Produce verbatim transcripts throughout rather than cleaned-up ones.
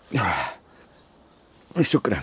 شكرا.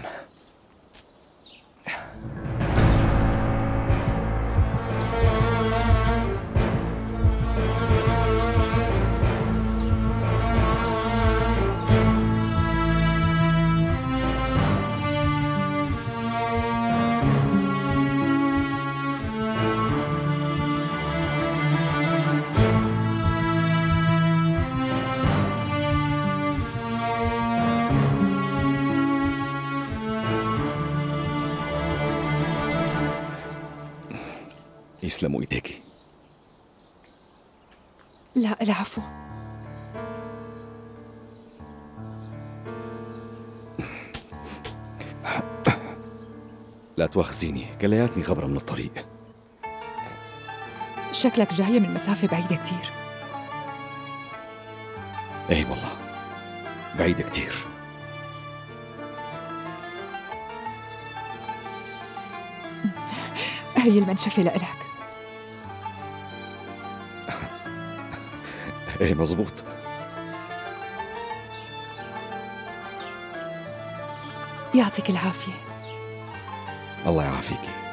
يسلموا ايديكي. لا، العفو. لا تواخذيني، كلياتني غبرة من الطريق. شكلك جاية من مسافة بعيدة كتير. ايه والله، بعيدة كتير. هي المنشفة لإلك. ايه مزبوط. يعطيك العافية. الله يعافيكي.